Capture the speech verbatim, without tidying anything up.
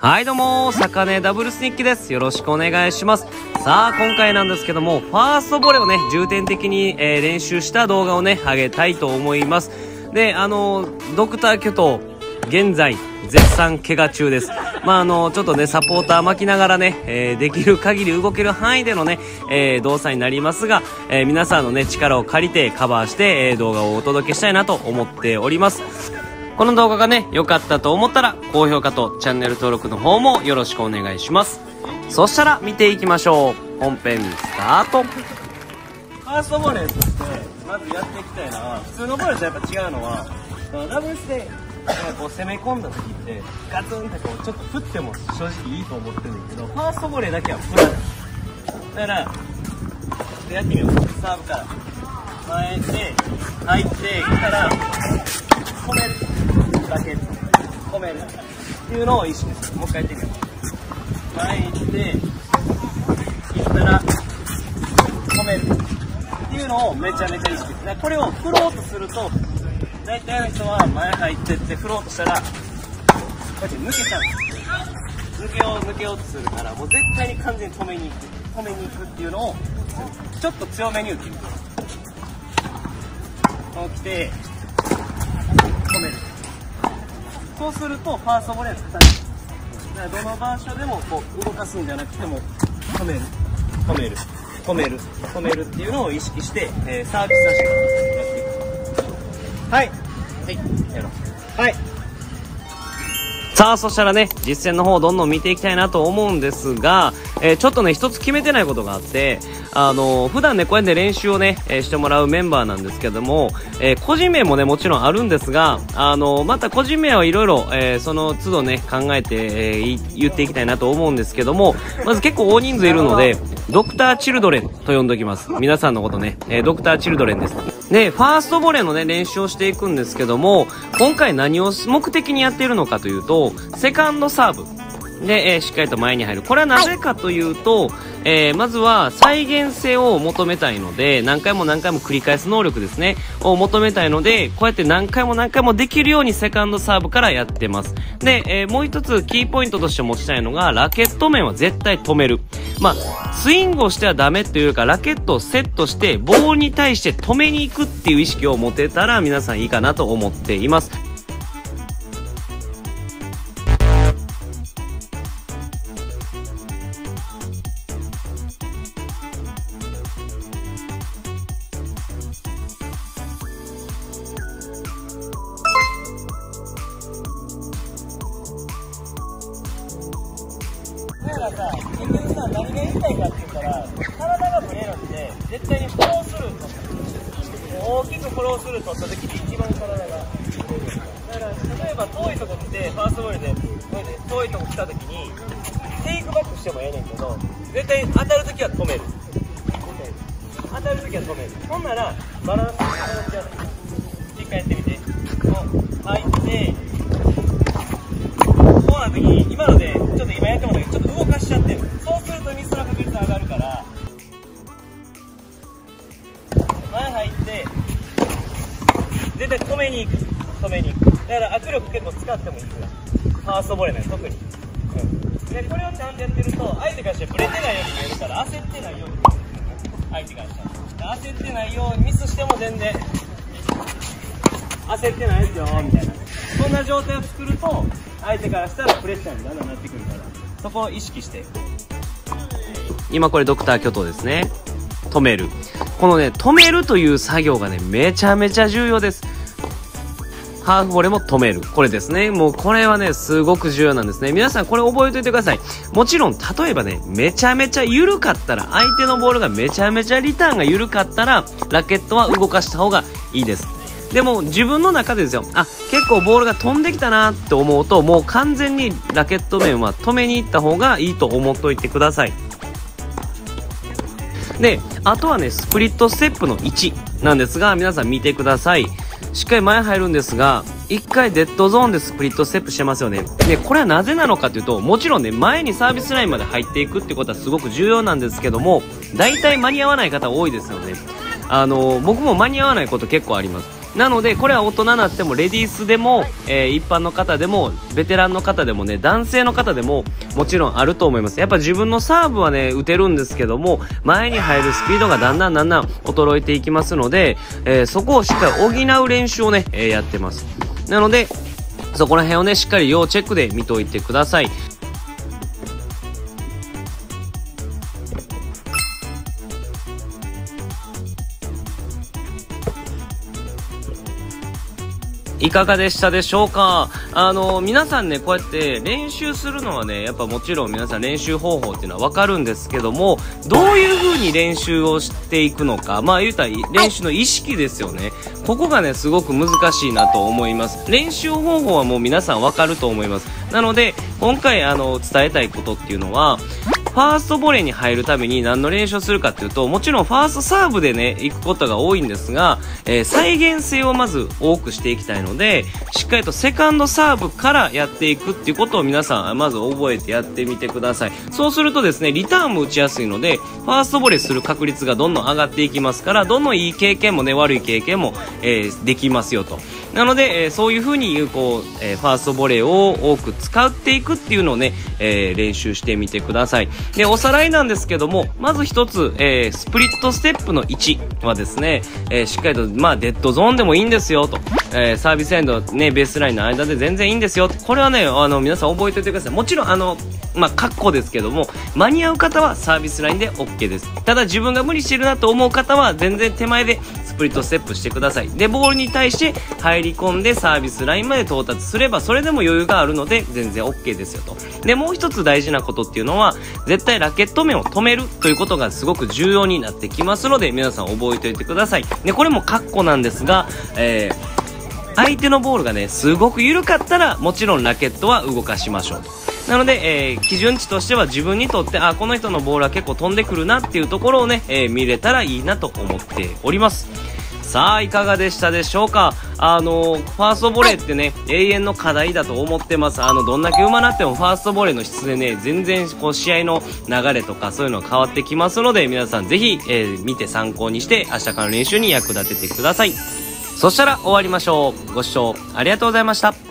はいどうも、坂根ダブルスニッキです。よろしくお願いします。さあ、今回なんですけども、ファーストボレーをね、重点的に、えー、練習した動画をね、上げたいと思います。で、あの、ドクター巨頭、現在、絶賛怪我中です。まあ、あの、ちょっとね、サポーター巻きながらね、えー、できる限り動ける範囲でのね、えー、動作になりますが、えー、皆さんのね、力を借りてカバーして、えー、動画をお届けしたいなと思っております。この動画がね、良かったと思ったら、高評価とチャンネル登録の方もよろしくお願いします。そしたら、見ていきましょう。本編スタート。ファーストボレーとして、まずやっていきたいのは、普通のボレーとやっぱ違うのは、ダブルスで、こう攻め込んだ時って、ガツンってこう、ちょっと振っても正直いいと思ってるんだけど、ファーストボレーだけは振らない。だから、やってみよう。サーブから。前で、入って、来たら、止める。だけ止めるっていうのを意識する。もう一回やってみよう。前行って行ったら止めるっていうのをめちゃめちゃ意識する。これを振ろうとすると大体の人は前入ってって振ろうとしたらこうやって抜けちゃう。抜けよう抜けようとするからもう絶対に完全に止めに行く止めに行くっていうのをちょっと強めに打ってみる。こう来て止める。そうするとファーストボレーの形。だからどの場所でもこう動かすんじゃなくても止める止める止める止めるっていうのを意識して、えー、サービス出してやっていく。はいはいやろう。はい。さあ、そしたらね、実践の方をどんどん見ていきたいなと思うんですが、えー、ちょっとね、一つ決めてないことがあって、あのー、普段ね、こうやって練習をね、えー、してもらうメンバーなんですけども、えー、個人名もね、もちろんあるんですが、あのー、また個人名はいろいろ、えー、その都度ね、考えて、えー、言っていきたいなと思うんですけども、まず結構大人数いるので、ドクターチルドレンと呼んでおきます。皆さんのことね、えー、ドクターチルドレンです。で、ファーストボレーのね、練習をしていくんですけども、今回何を目的にやっているのかというと、セカンドサーブで、えー、しっかりと前に入る。これはなぜかというと、えー、まずは再現性を求めたいので、何回も何回も繰り返す能力ですね、を求めたいので、こうやって何回も何回もできるようにセカンドサーブからやってます。で、えー、もう一つキーポイントとして持ちたいのが、ラケット面は絶対止める。まあ、スイングをしてはダメというか、ラケットをセットして、ボールに対して止めに行くっていう意識を持てたら、皆さんいいかなと思っています。だからさ、結局さ、何が言いたいかって言ったら、体がブレるんで、絶対にフォロースルー取った。大きくフォロースルー取った時に一番体がブレる。だから、例えば遠いとこ来て、ファーストボールで、こうやって遠いとこ来た時に、テイクバックしてもええねんけど、絶対当たる時は止める。当たる時は止める。ほんなら、バランスの形じゃない。一回やってみて。こう、入って、こうな時に、今ので、ちょっと今やってもらったけど、ちょっと動かしちゃってる。そうするとミスの確率上がるから、前入って、絶対止めに行く。止めに行く。だから握力結構使ってもいいから。ファーストボレーね、特に。うん。で、これをちゃんとやってると、相手からしてブレてないように見えるから、焦ってないように見える。相手からしたら。焦ってないようにミスしても全然、焦ってないですよ、みたいな。そんな状態を作ると、相手からしたらプレッシャーにだんだんなってくるから、そこを意識して。今これドクター巨頭ですね。止める。このね、止めるという作業がね、めちゃめちゃ重要です。ハーフボレーも止める。これですね。もうこれはね、すごく重要なんですね。皆さんこれ覚えておいてください。もちろん、例えばね、めちゃめちゃ緩かったら、相手のボールがめちゃめちゃリターンが緩かったら、ラケットは動かした方がいいです。でも自分の中でですよ、あ、結構ボールが飛んできたなって思うと、もう完全にラケット面は止めに行った方がいいと思っておいてください。で、あとはね、スプリットステップのいちなんですが、皆さん見てください。しっかり前入るんですが、一回デッドゾーンでスプリットステップしてますよね。で、これはなぜなのかというと、もちろんね、前にサービスラインまで入っていくってことはすごく重要なんですけども、大体間に合わない方多いですよね。あの、僕も間に合わないこと結構あります。 なのでこれは大人になってもレディースでも、えー、一般の方でもベテランの方でもね、男性の方でももちろんあると思います。やっぱ自分のサーブはね打てるんですけども、前に入るスピードがだんだんだんだん衰えていきますので、えー、そこをしっかり補う練習をね、えー、やってます。なのでそこら辺をねしっかり要チェックで見といてください。いかがでしたでしょうか。あの皆さんね、こうやって練習するのはね、やっぱもちろん皆さん練習方法っていうのはわかるんですけども、どういう風に練習をしていくのか、まあ言うたら練習の意識ですよね。ここがねすごく難しいなと思います。練習方法はもう皆さんわかると思います。なので今回あの伝えたいことっていうのは、ファーストボレーに入るために何の練習をするかっていうと、もちろんファーストサーブでね行くことが多いんですが、えー、再現性をまず多くしていきたいので、しっかりとセカンドサーブからやっていくっていうことを皆さんまず覚えてやってみてください。そうするとですね、リターンも打ちやすいのでファーストボレーする確率がどんどん上がっていきますから、どんどんいい経験もね悪い経験も、えー、できますよと。なので、えー、そういう風にこう、えー、ファーストボレーを多く使っていくっていうのをね、えー、練習してみてください。で、おさらいなんですけども、まず一つ、えー、スプリットステップのいちはですね、えー、しっかりと、まあ、デッドゾーンでもいいんですよと、えー、サービスエンドね、ベースラインの間で全然いいんですよ。これはね、あの、皆さん覚えておいてください。もちろん、あの、まあ、括弧ですけども、間に合う方はサービスラインで OK です。ただ自分が無理してるなと思う方は全然手前でスプリットステップしてください。で、ボールに対して入り込んでサービスラインまで到達すればそれでも余裕があるので全然 OK ですよと。で、もう一つ大事なことっていうのは、絶対ラケット面を止めるということがすごく重要になってきますので、皆さん覚えておいてください。で、これも括弧なんですが、えー、相手のボールがね、すごく緩かったらもちろんラケットは動かしましょうと。なので、えー、基準値としては自分にとって、あ、この人のボールは結構飛んでくるなっていうところをね、えー、見れたらいいなと思っております。さあ、いかがでしたでしょうか。あのー、ファーストボレーってね、永遠の課題だと思ってます。あの、どんだけ上手なってもファーストボレーの質でね、全然こう試合の流れとかそういうのが変わってきますので、皆さんぜひ、えー、見て参考にして明日からの練習に役立ててください。そしたら終わりましょう。ご視聴ありがとうございました。